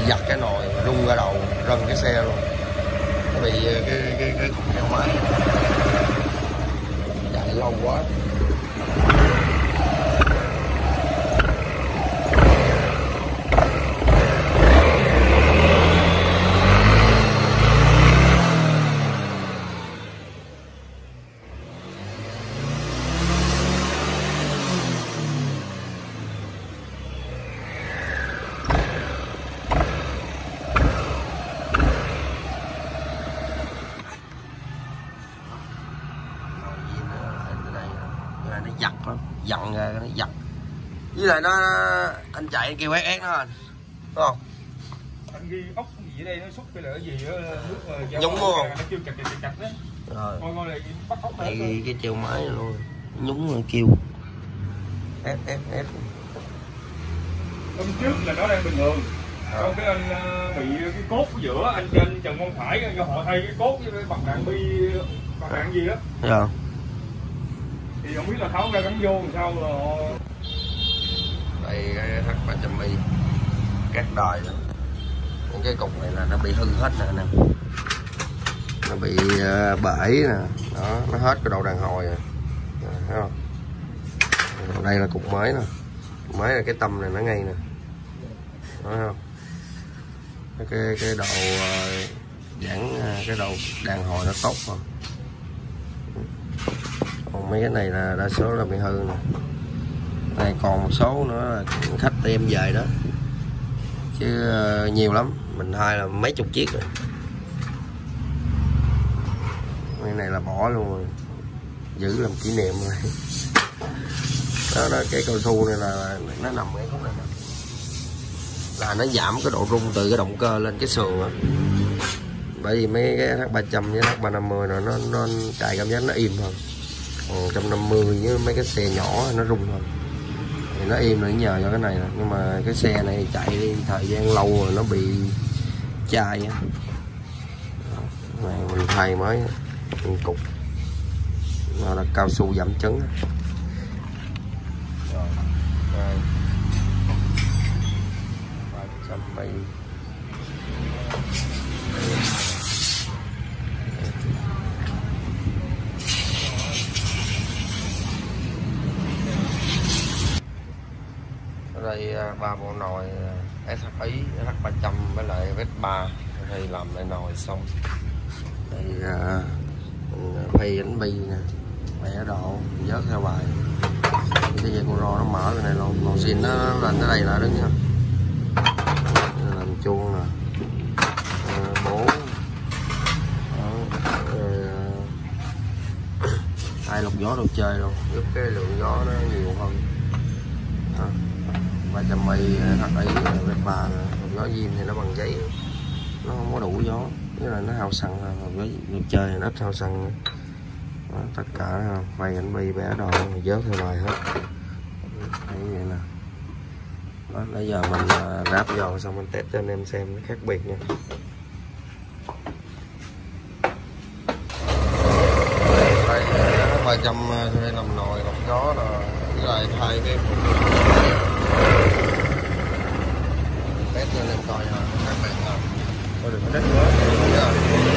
giật cái nồi rung ra đầu rân cái xe luôn, nó bị cái cục kẹo máy chạy lâu quá. Nó giật lắm, giận ra nó giật, với lại nó anh chạy anh kêu ét nó anh đúng không? Anh ghi ốc gì ở đây nó xúc cái là cái gì đó, nước mà nhúng không? nó kêu chặt đó. Rồi. Coi này bắt ốc đây cái treo máy này luôn, nhúng rồi kêu ép. Hôm trước là nó đang bình thường. Xong cái anh bị cái cốt ở giữa, anh trên trần mông phải do họ thay cái cốt với bằng đạn bi, bằng đạn gì đó. Dạ. Thì không biết là tháo ra gắn vô làm sao là họ... Đây cái H300i các đời đó. Những cái cục này là nó bị hư hết nè, nó bị bể nè, đó, nó hết cái đầu đàn hồi rồi, thấy không? Đây là cục mới nè, mới là cái tâm này nó ngay nè, thấy không? Cái đầu giãn cái đầu đàn hồi nó tốt rồi. Còn mấy cái này là đa số là bị hư nè. Này còn một số nữa là khách đem về đó, chứ nhiều lắm, mình thay là mấy chục chiếc rồi. Cái này là bỏ luôn rồi, giữ làm kỷ niệm rồi. Đó, cái cao su này là nó nằm cái khúc này nè, là nó giảm cái độ rung từ cái động cơ lên cái sườn á. Bởi vì mấy cái H300 với H350 rồi nó chạy cảm giác nó im hơn. Còn 150 với mấy cái xe nhỏ nó rung hơn, thì nó im là nhờ cho cái này nè. Nhưng mà cái xe này chạy đi thời gian lâu rồi nó bị chai á, này mình thay mới cục nó là cao su giảm chấn. Rồi, đây 300 đây 3 bộ nồi SHI, SH300 với lại Vespa thì làm lại nồi xong. Đây phay ảnh bi nè, vẽ độ vớt theo bài. Cái dây con ro nó mở cái này luôn, còn xin nó lên tới đây là đứng nha, làm chuông nè, bố hai lọc gió đồ chơi luôn, giúp cái lượng gió nó nhiều hơn. 300i HI Vespa lọc gió zin thì nó bằng giấy, nó không có đủ gió, với là nó hao xăng, với nước chơi nó ít hao xăng. Đó, tất cả phay ảnh bi vẽ đồ vớt theo bài hết. Thấy vậy nè. Đó, bây giờ mình ráp vô xong mình test cho anh em xem nó khác biệt nha. Đây 300 đây làm nồi lọc gió rồi, với lại thay cái test cho anh em coi khác biệt không. Thôi đừng có test nữa.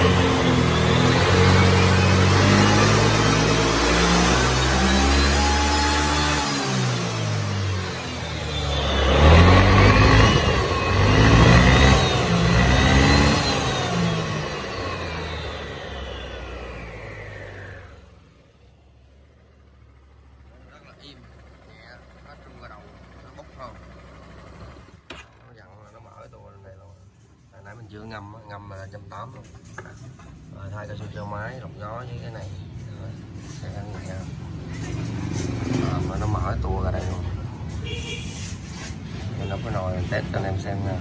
Im nhẹ, hết rung vào đầu nó bốc không, nó dặn là nó mở tua lên đây luôn. Hồi nãy mình chưa ngâm là 180 luôn. Rồi thay cao su treo máy lọc gió với cái này cái ăn nhẹ mà nó mở tua ra đây luôn. Mình đắp cái nồi mình test cho anh em xem nha.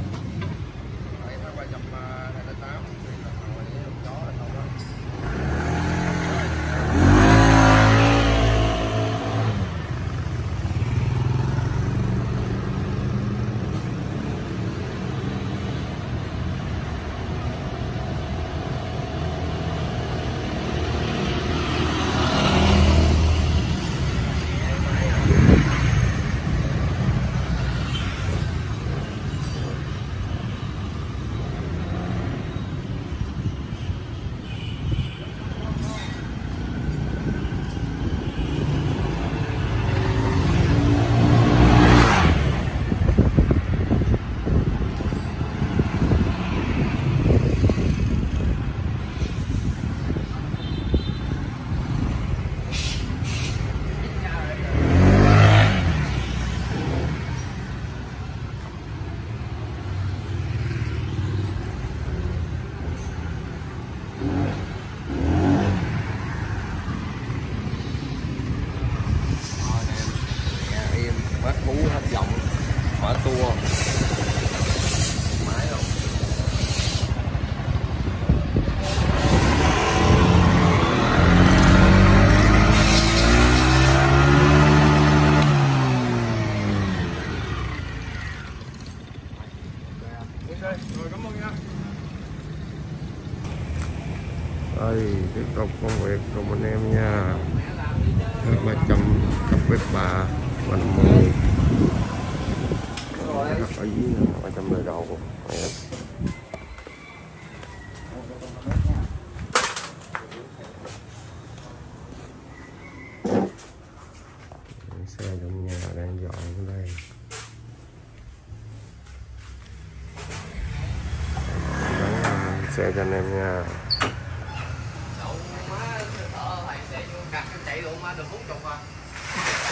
tua máy không. Rồi, cảm ơn nha. Đây tiếp tục công việc của anh em nha. 300 cặp bếp 3 và 50 ở dưới này 310 độ. Xe trong nhà đang dọn ở đây. Xe cho anh em nha. chạy luôn má được 40 à.